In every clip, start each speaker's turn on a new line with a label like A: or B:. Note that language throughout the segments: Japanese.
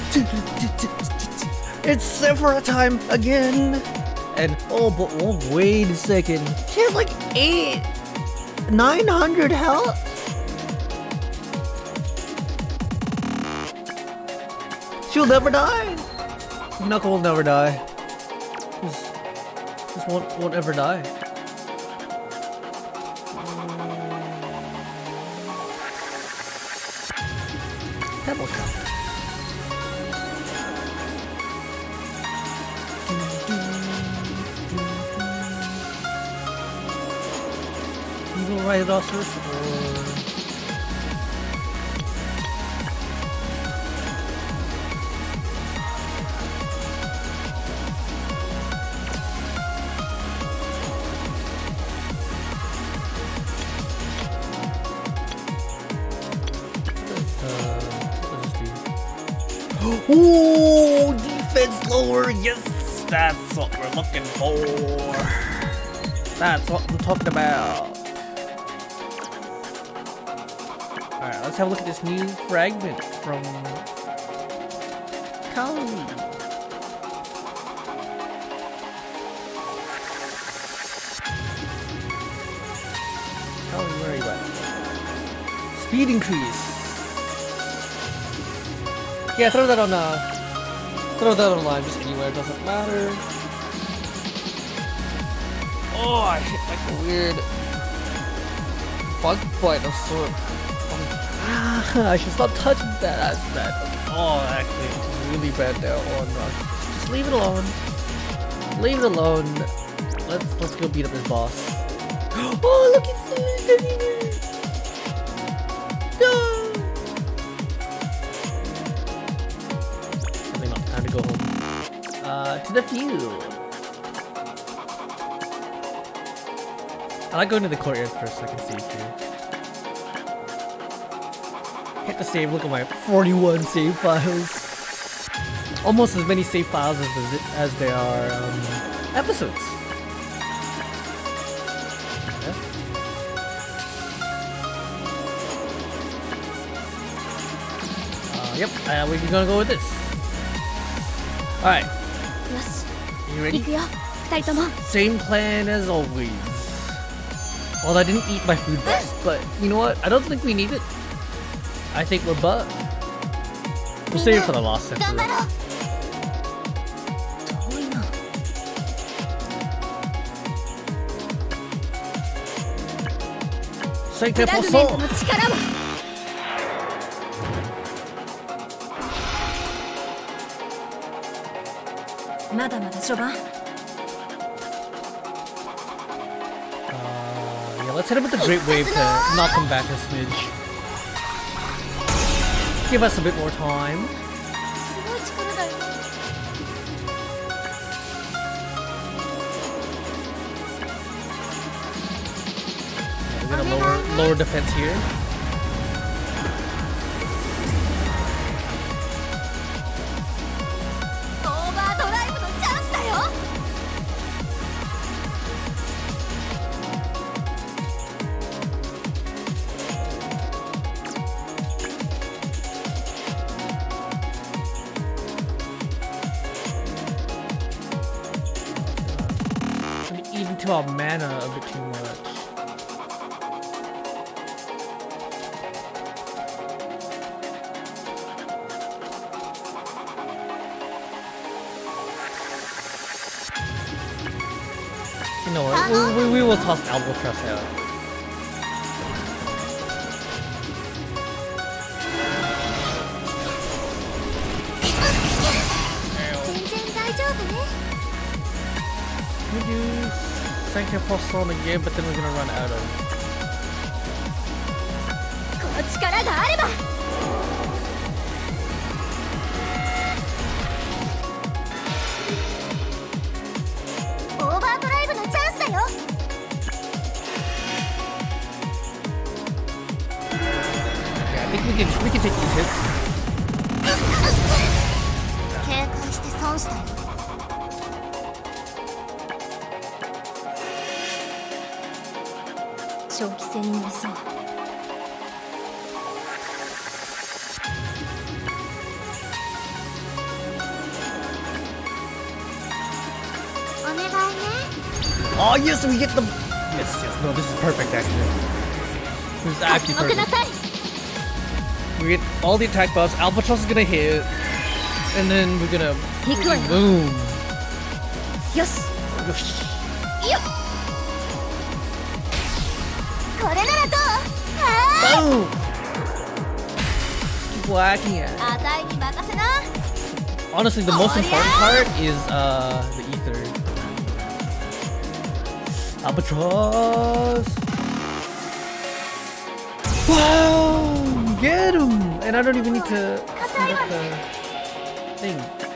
A: It's Sephora time again! And oh, but wait a second. She has like 900 health? She'll never die! Knuckle will never die. Just won't ever die. Pebble Cup. You gonna write it off first, or... Ooh, defense lower, yes! That's what we're looking for! That's what I'm talking about! Alright, let's have a look at this new fragment from Kali. Kali, where are you at? Speed increase! Yeah, throw that on line, just anywhere, it doesn't matter. Oh, I hit like a weird bug bite of sort. I should stop touching that. That's bad. Oh, actually, it's really bad now. Oh no, just leave it alone. Leave it alone. Let's go beat up this boss. Oh, look, it's no. Time to go home. To the field. I like going to the courtyard first so I can save here. Hit the save, look at my 41 save files. Almost as many save files as there are episodes. Yep, we're gonna go with this. Alright. You ready? Same plan as always. Well, I didn't eat my food back, but you know what? I don't think we need it. I think we're bugged. We'll save it for the last episode. Sancte Poisson! Yeah, let's hit him with the Great Wave to knock him back a smidge. Give us a bit more time. We're gonna lower defense here. Into our mana a bit too much. You know what? We will toss Albatross out. We do Sancte Poisson again, but then we're gonna run out of. Yeah, I think we can take these hits. Oh yes, we get the. Yes, yes. No, this is perfect actually. This is actually perfect. We get all the attack buffs. Albatross is gonna hit, and then we're gonna boom.
B: Yes.
A: Yosh. Boom. Keep whacking it. Honestly, the most important part is the ether. Albatross. Wow, get him! And I don't even need to set up the thing.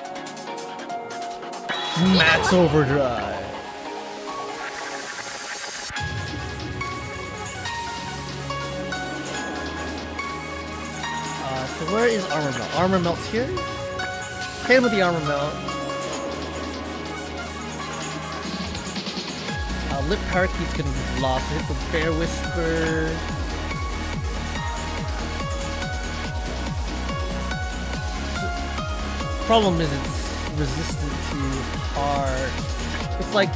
A: Max overdrive. So where is armor melt? Armor melt's here. Hit him with the armor melt. Lip parakeet's gonna be lost. Hit the bear whisper. Problem is it's resistant to hard. It's like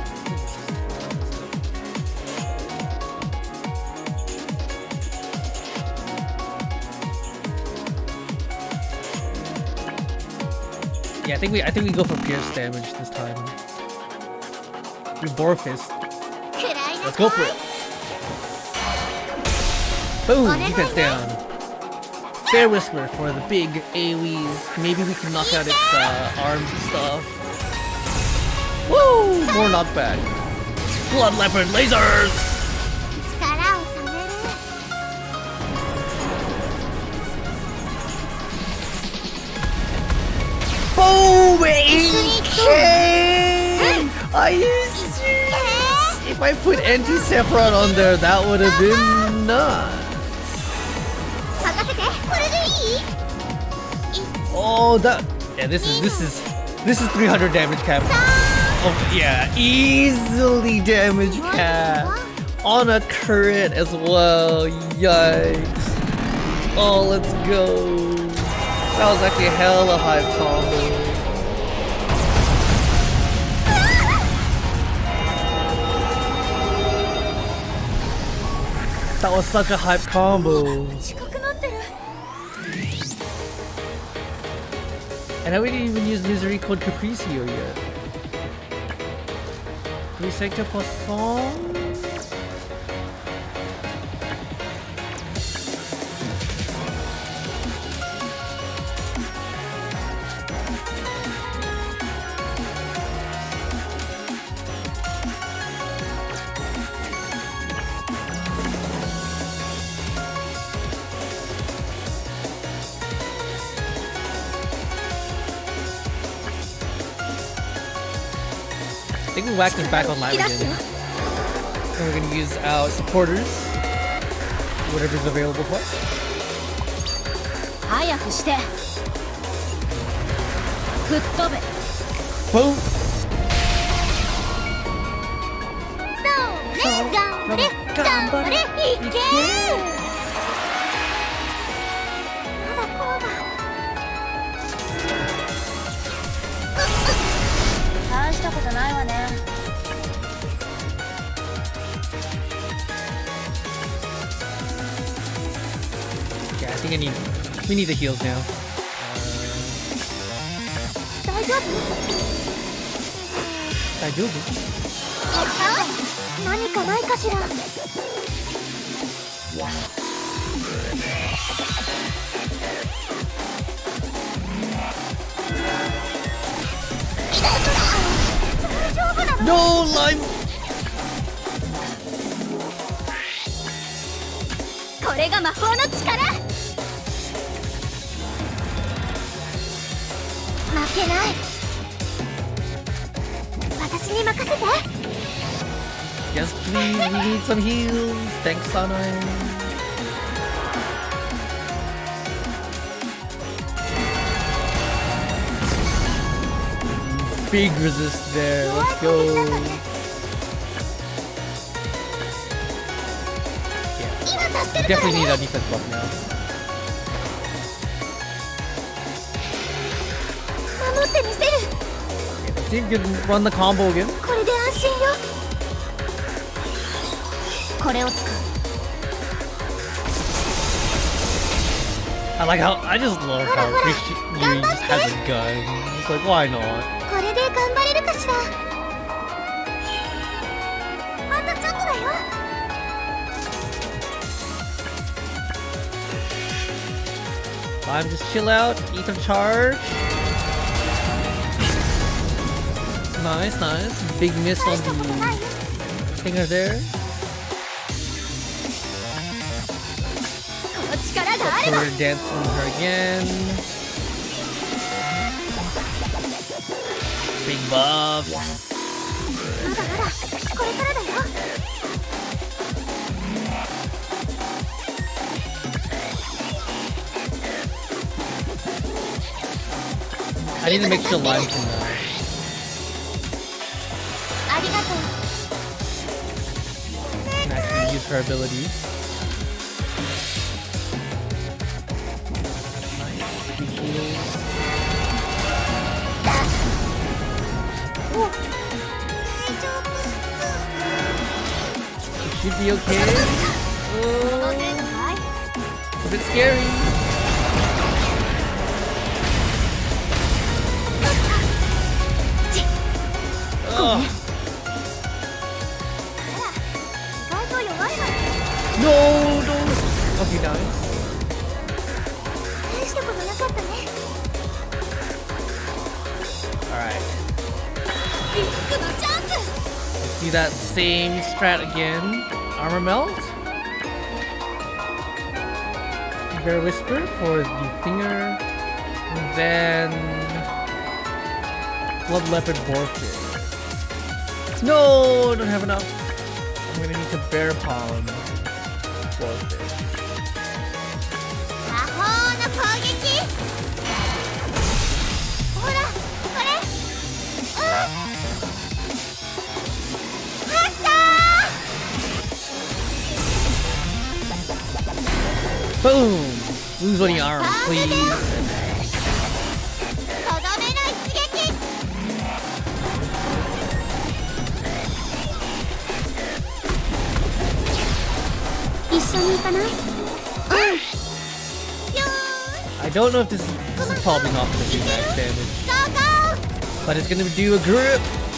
A: yeah, I think we go for pierce damage this time. We Boar Fist. Let's go for it. Boom! Defense down. Bear Whisper for the big AoEs. Maybe we can knock out its arms and stuff. Woo! More knockback. Blood Leopard lasers! Boom! 8K! Are you serious? If I put Anti-Sephiroth on there, that would have been nuts. Oh, that yeah. This is 300 damage cap. Oh yeah, easily damage cap on a crit as well. Yikes! Oh, let's go. That was actually a hella hype combo. That was such a hype combo. And we didn't even use Misery Code Capriccio yet. Resector Poisson? I think we whacked him back on live again. And we're gonna use our supporters. Whatever's available to us. Boom! Yeah, I think we need the heals now. No lime. Yes, please. We need some heals. Thanks, Sanai. Big resist there. Let's go. Yeah, we definitely need a defense buff now. Okay, let's see if we can run the combo again.
B: これを使う。
A: I like how I just love how Yuri just has a gun. It's like, why not?
B: これで頑張れるかしら。あとちょっとだよ。
A: I'm just chill out, eat some charge. Nice, nice. Big miss on the finger there. We're dancing her again. Big buff. I need to make sure Lime can actually use her ability. Should be okay. Oh, a bit scary. Oh. No, don't. Okay, nice. Alright. See that same strat again. Armor melt. Bear whisper for the finger. And then blood leopard warfare. No, I don't have enough. I'm gonna need to bear palm warfare. Boom! Lose one of your arms, please. I don't know if this is probably not going to do max damage, but it's going to do a grip.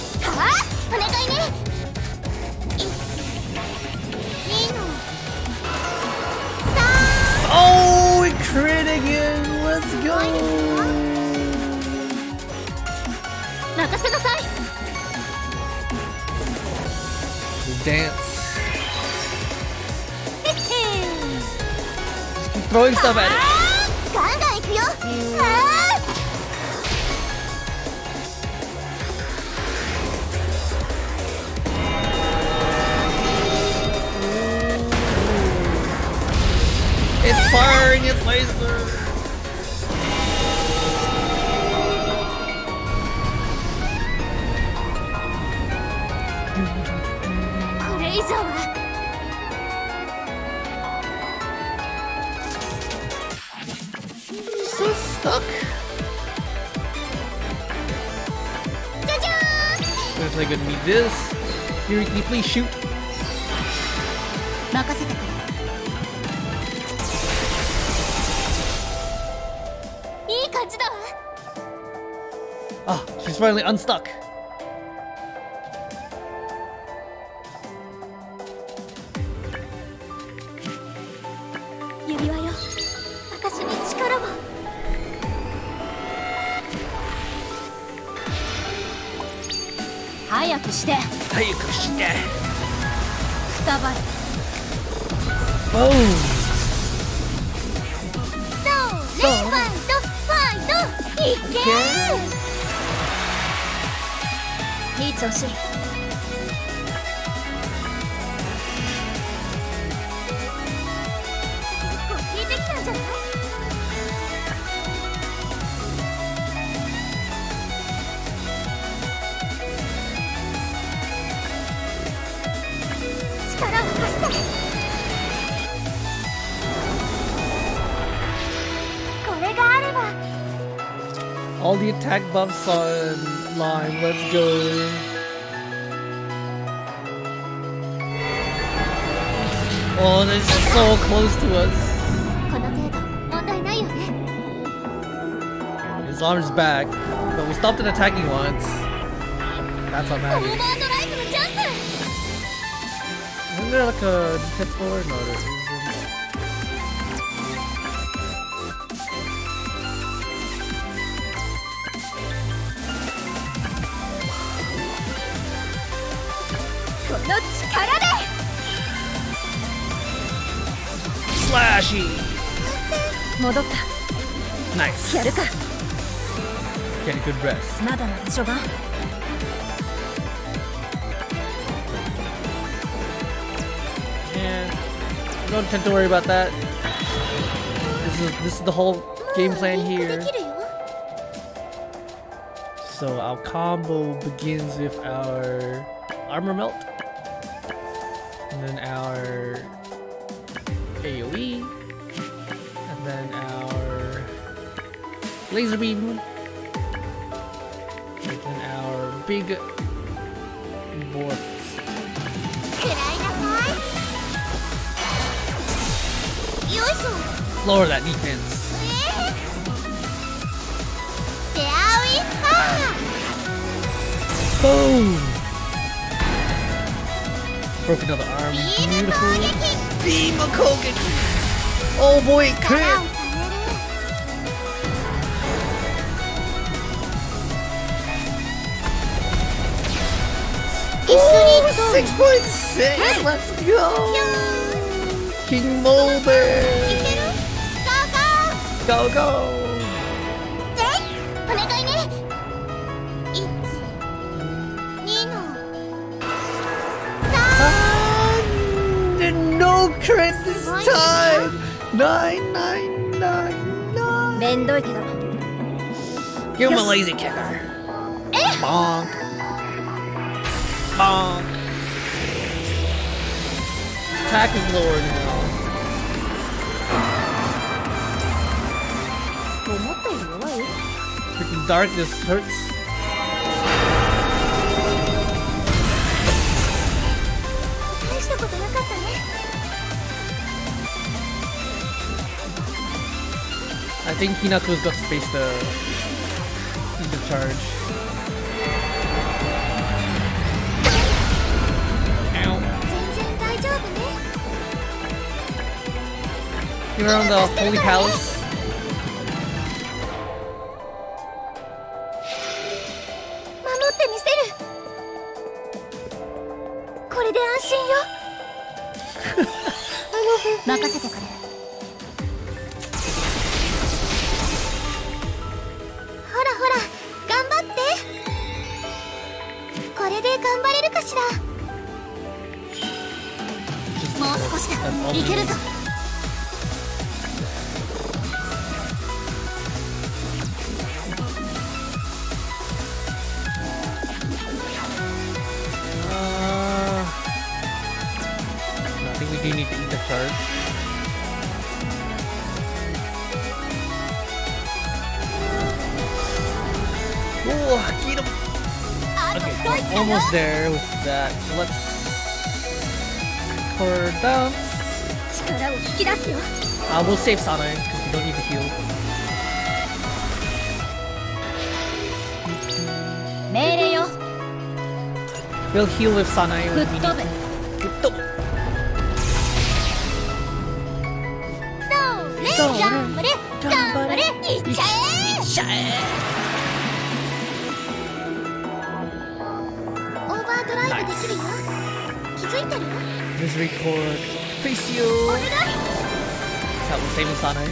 A: Oh, it crit again! Let's go! Dance. Just keep throwing stuff at it. It's firing its laser! So stuck. Definitely gonna need this. Yuri, can you please shoot? Ah, she's finally unstuck. Boom! All the attack buffs on Lime, let's go. Oh, this is so close to us.
B: この程度問題ないよね。
A: His arm's back, but we stopped it attacking once. That's
B: オーバ
A: unhappy.
B: ードライブのチャンス。
A: Isn't there like a pit floor? No, there isn't.
B: この力で
A: Slashy!
B: 戻った。
A: Nice.
B: やるか。
A: Get a good rest.
B: まだまだ序盤。
A: Yeah. Don't tend to worry about that. This is the whole game plan
B: リンク
A: here.
B: できるよ。
A: So our combo begins with our armor melt, and then our AoE, and then our laser beam, and then our big morph.
B: くらいなさい。よいしょ。
A: Lower that defense.
B: シェアウィスパー。
A: Boom! Broke another arm.
B: ビーム攻
A: Beautiful.
B: 撃。
A: Beam of Kogan. Oh boy,
B: 力
A: crit!
B: をためる。一緒に
A: Oh,
B: どう
A: 6.6! Let's go! King Mulder!
B: いける？ゴーゴ
A: Go, go!
B: ー。で、お願いね。1、2の3。
A: And no crit this time! 9999!
B: めんどいけど。
A: Give him a lazy kicker. Bonk. Bonk. Attack is lower now.
B: 思ったより弱い？
A: Freaking darkness hurts.
B: 大したことなかったね。
A: I think Hinako's got space to either charge. Ow.
B: 全然大丈夫ね。
A: You're around the Holy Palace.
B: 守ってみせる。これで安心よ。任せてくれ。ほらほら、頑張って。これで頑張れるかしら。
A: Just
B: もう少しだ。
A: That's all
B: いけるぞ。
A: I think we do need to eat the charge. Oh, get him!
B: あと
A: Okay,
B: 一息
A: we're
B: だよ。
A: almost there with that. So let's pour her down.
B: 力を引き出すよ。
A: We'll save Sanae because we don't need to heal.
B: 命令よ。
A: We'll heal with Sanae
B: 吹
A: when
B: っ
A: we
B: 飛
A: need
B: ぶ。
A: to.
B: そうね。頑張れ。頑張れ。いっちゃえ。オーバードライブできるよ。気づいてる？
A: Misery Cord. Face you!
B: お願い。
A: That will save Sanae.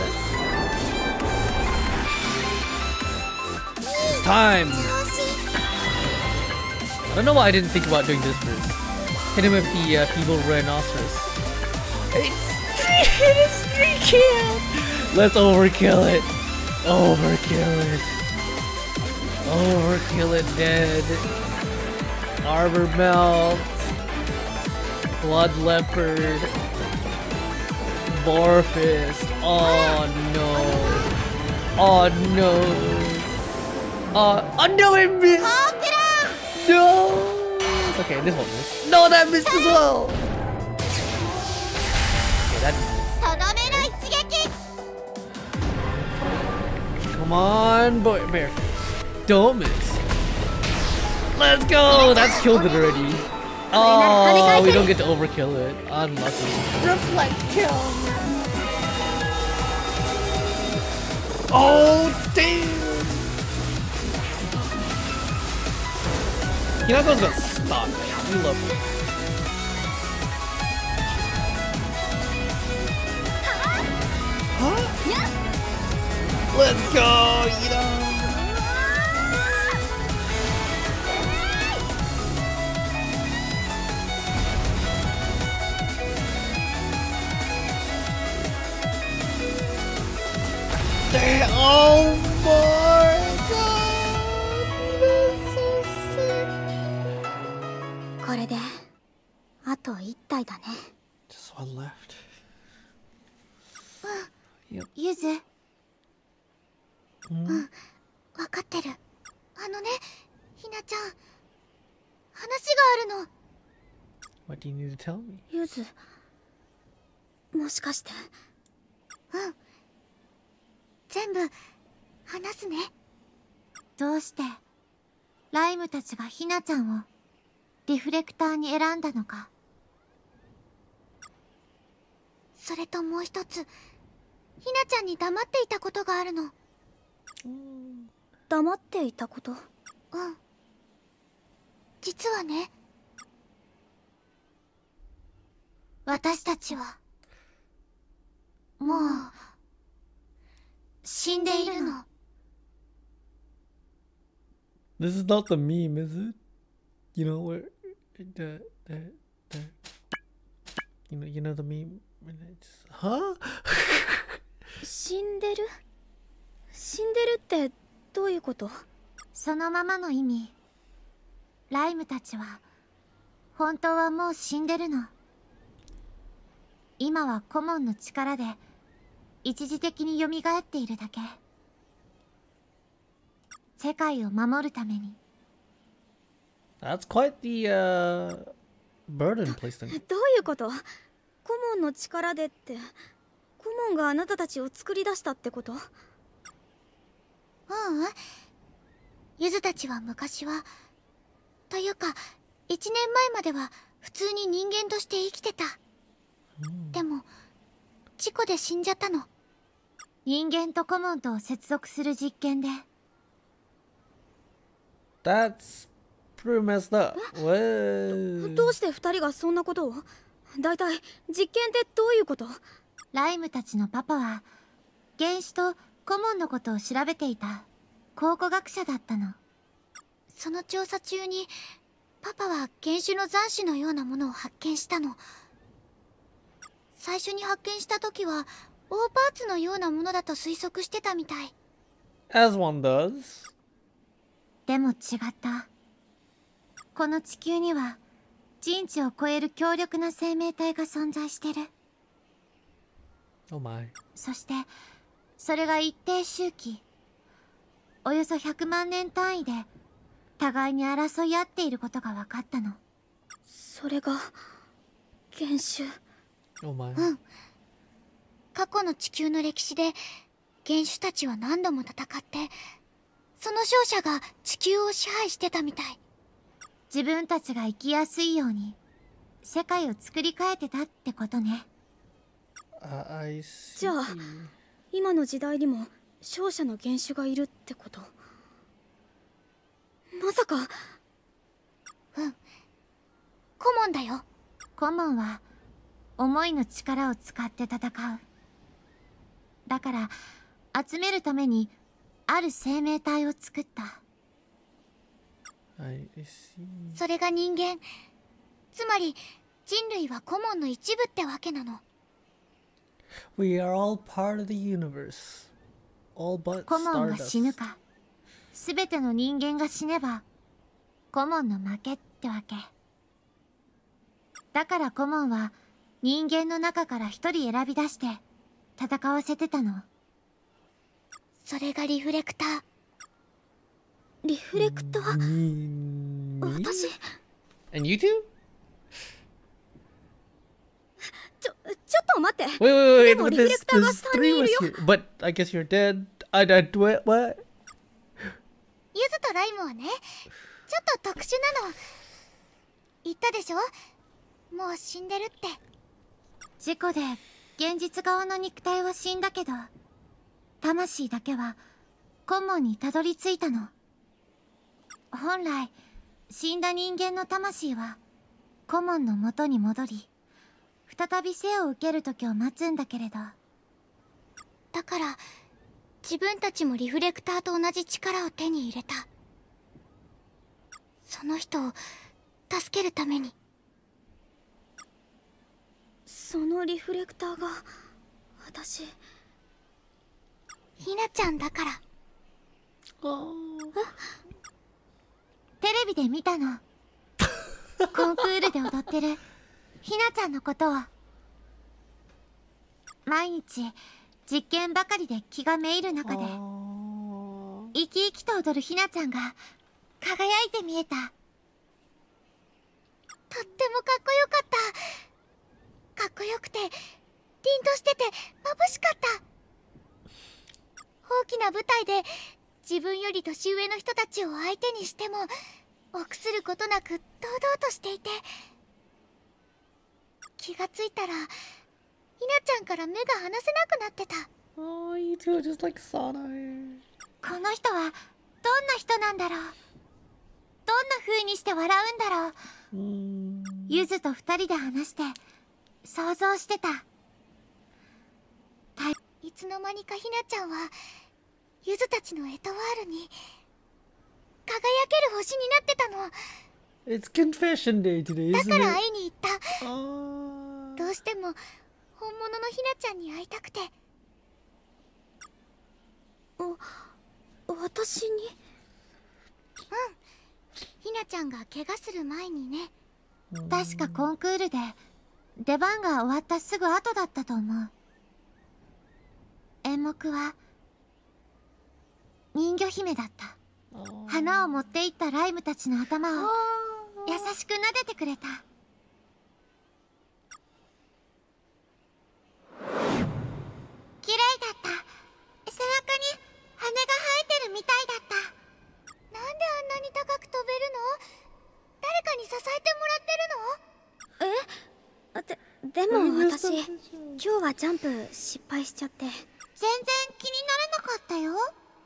A: It's time!
B: 調子。
A: I don't know why I didn't think about doing this first. Hit him with the feeble rhinoceros. It's 3 kill! Let's overkill it. Overkill it. Overkill it, dead. Arbor Melt. Blood Leopard. Borfist. Oh no. Oh no. Oh no, it missed!
B: オープラ
A: No! Okay, this one missed. No, that missed as well! that.
B: とどめの一撃
A: Come on, boy, Bearface. Don't miss. Let's go! That's killed it already. Oh, we don't get to overkill it. Unlucky.
B: Reflect kill.
A: Oh, damn! Hinako's gonna stop, man. We love it. Huh? Let's go, Ida! Oh my god! That's so sick.
B: これであと1体だね。
A: Just one left.
B: ゆず、
A: Hmm?
B: わかってる。あのね、ひなちゃん、話があるの。
A: What do you need to tell me?
B: ゆず、もしかして。うん。全部話すね。どうしてライムたちがひなちゃんをリフレクターに選んだのか。それともう一つ、ひなちゃんに黙っていたことがあるの。黙っていたこと？うん。実はね、私たちはもう死んでいるの。
A: This is not the meme, is it? You know where the you know the meme when it's huh?
B: 死んでる？死んでるってどういうこと？そのままの意味。ライムたちは本当はもう死んでるの。今はコモンの力で一時的に蘇っているだけ。世界を守るために。
A: That's quite the burden placed on you.
C: どういうこと？コモンの力でって、コモンがあなたたちを作り出したってこと？
B: ゆずたちは昔は、というか1年前までは普通に人間として生きてた。でも事故で死んじゃったの。人間とコモンと接続する実験で。
A: That's pretty messed up. What?
C: どうして二人がそんなことを？だいたい実験ってどういうこと？
B: ライムたちのパパは原子とコモンのことを調べていた考古学者だったの。その調査中にパパは原種の残滓のようなものを発見したの。最初に発見した時は大パーツのようなものだと推測してたみたい。
A: As one does.
B: でも違った。この地球には人知を超える強力な生命体が存在してる。
A: Oh my.
B: そしてそれが一定周期、およそ100万年単位で互いに争い合っていることが分かったの。
C: それが原種。
A: Oh my.
B: 過去の地球の歴史で原種たちは何度も戦って、その勝者が地球を支配してたみたい。自分たちが生きやすいように世界を作り変えてたってことね。
A: I see.
C: じゃあ今の時代にも勝者の原種がいるってこと？まさか。
B: コモンだよ。コモンは思いの力を使って戦う。だから集めるためにある生命体を作った。
A: I see.
B: それが人間。つまり人類はコモンの一部ってわけなの。
A: We are all part of the universe. All but
B: コモンが
A: Stardust.
B: 死ぬか、すべての人間が死ねばコモンの負けってわけ。だからコモンは人間の中から一人選び出して戦わせてたの。それがリフレクター。
C: リフレクター？
A: Me?
C: 私？
A: And you too?
C: ちょっと待って。
A: Wait,
C: でも
A: but
C: リフレクターが
A: there's
C: 3
A: three
C: 人い
A: of
C: る
A: us
C: よ。
A: here. But I guess you're dead. What?
B: ゆずとライムはね、ちょっと特殊なの。言ったでしょ、もう死んでるって。事故で現実側の肉体は死んだけど、魂だけはコモンにたどり着いたの。本来死んだ人間の魂はコモンの元に戻り、再び生を受ける時を待つんだけれど、だから自分たちもリフレクターと同じ力を手に入れた。その人を助けるために。
C: そのリフレクターが私。
B: ひなちゃんだから。
A: Oh.
B: テレビで見たの。コンクールで踊ってるひなちゃんのことを。毎日実験ばかりで気がめいる中で、生き生きと踊るひなちゃんが輝いて見えた。とってもかっこよかった。かっこよくて凛としてて眩しかった。大きな舞台で自分より年上の人たちを相手にしても臆することなく堂々としていて、気がついたらひなちゃんから目が離せなくなってた。
A: Oh, you two are just like Sana.
B: この人はどんな人なんだろう。どんな風にして笑うんだろう。ゆずと二人で話して想像してた。いつの間にかひなちゃんはゆずたちのエトワールに輝ける星になってたの。
A: It's confession day today,
B: だ
A: isn't
B: から
A: it?
B: 会いに行った。
A: Oh.
B: どうしても本物のひなちゃんに会いたくて。
C: 私に？
B: ひなちゃんが怪我する前にね。確かコンクールで出番が終わったすぐ後だったと思う。演目は人魚姫だった。花を持っていったライムたちの頭を優しく撫でてくれた。綺麗だった。背中に羽が生えてるみたいだった。なんであんなに高く飛べるの？誰かに支えてもらってるの？
C: でも私今日はジャンプ失敗しちゃって。
B: 全然気にならなかったよ。ね。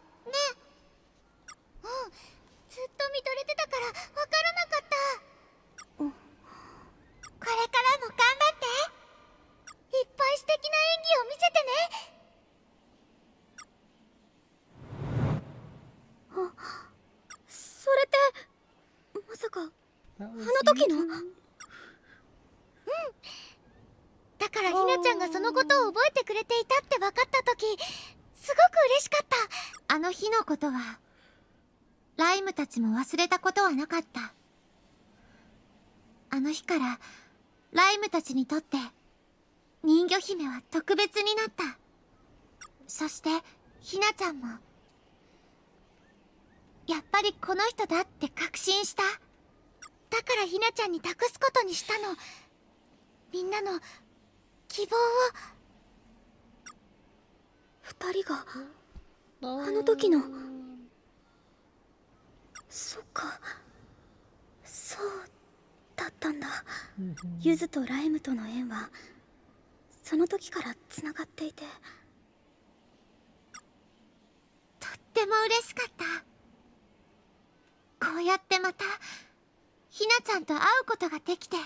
B: ずっと見とれてたからわからなかった。これからも頑張って。いっぱい素敵な演技を見せてね。
C: それってまさかあの時の？
B: だからひなちゃんがそのことを覚えてくれていたって分かった時、すごく嬉しかった。あの日のことはライムたちも忘れたことはなかった。あの日からライムたちにとって人魚姫は特別になった。そしてひなちゃんもやっぱりこの人だって確信した。だからひなちゃんに託すことにしたの。みんなの希望を。
C: 二人があの時の。そっか、そうだったんだ。ゆずとライムとの縁はその時からつながっていて、
B: とっても嬉しかった。こうやってまたひなちゃんと会うことができて、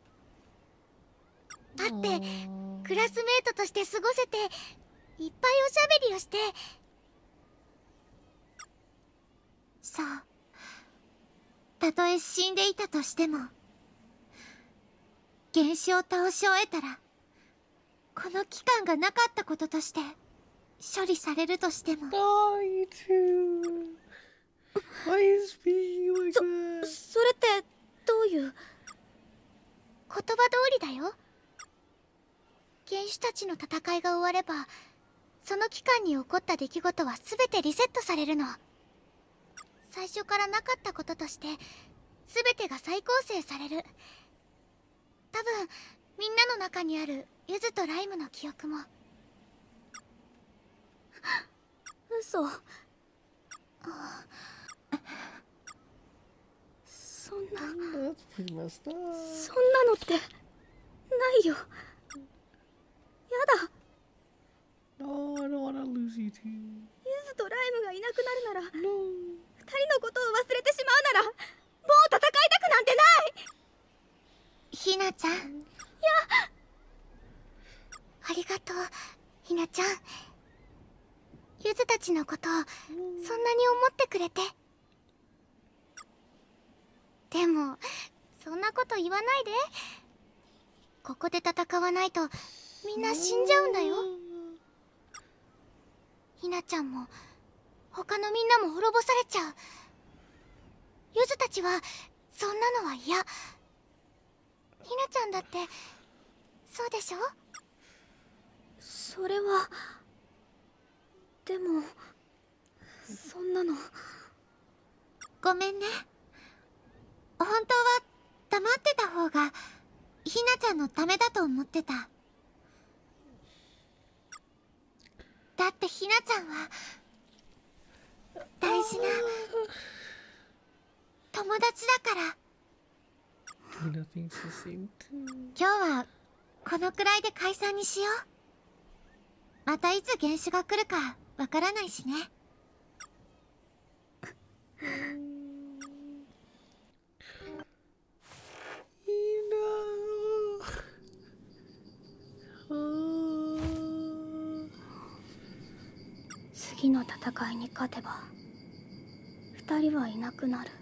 B: 会ってクラスメートとして過ごせて、いっぱいおしゃべりをして。そう、たとえ死んでいたとしても、原子を倒し終えたらこの期間がなかったこととして処理されるとしても。
A: Oh, you two. Why is being like that?
C: それってどういう？
B: 言葉通りだよ。原種たちの戦いが終われば、その期間に起こった出来事は全てリセットされるの。最初からなかったこととして全てが再構成される。多分みんなの中にあるゆずとライムの記憶も。
C: 嘘。そんなのってないよ。やだ。
A: No, I don't wanna lose you too.
C: ゆずとライムがいなくなるなら、二人のことを忘れてしまうなら、もう戦いたくなんてない。
B: ひなちゃん。ありがとう、ひなちゃん。ゆずたちのことをそんなに思ってくれて。でもそんなこと言わないで。ここで戦わないとみんな死んじゃうんだよ。ひなちゃんも他のみんなも滅ぼされちゃう。ゆずたちはそんなのは嫌。ひなちゃんだってそうでしょ。
C: それはでもそんなの。
B: ごめんね。本当は黙ってた方がひなちゃんのためだと思ってた。だってひなちゃんは大事な友達だから。今日はこのくらいで解散にしよう。またいつ原種が来るかわからないしね。
C: 次の戦いに勝てば二人はいなくなる。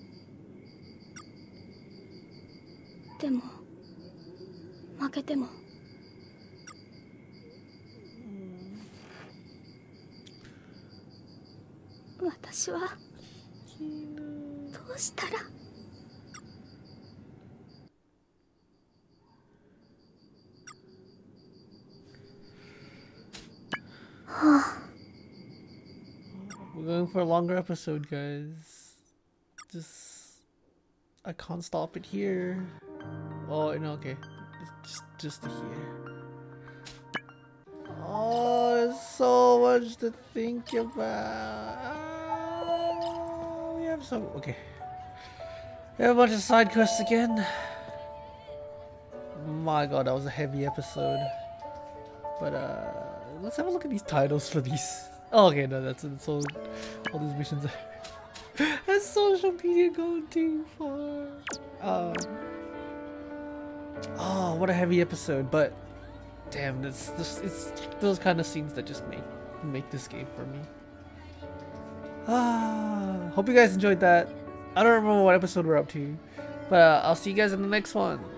C: でも負けても私はどうしたら。
A: We're going for a longer episode, guys. I can't stop it here. Oh no, okay. Just to here. Oh, there's so much to think about. We have some. Okay. We have a bunch of side quests again. My God, that was a heavy episode. But let's have a look at these titles for these. Oh, okay, no, that's all these missions. That's Socialpedia going too far. Oh, what a heavy episode! But damn, it's those kind of scenes that just make this game for me. Hope you guys enjoyed that. I don't remember what episode we're up to, but I'll see you guys in the next one.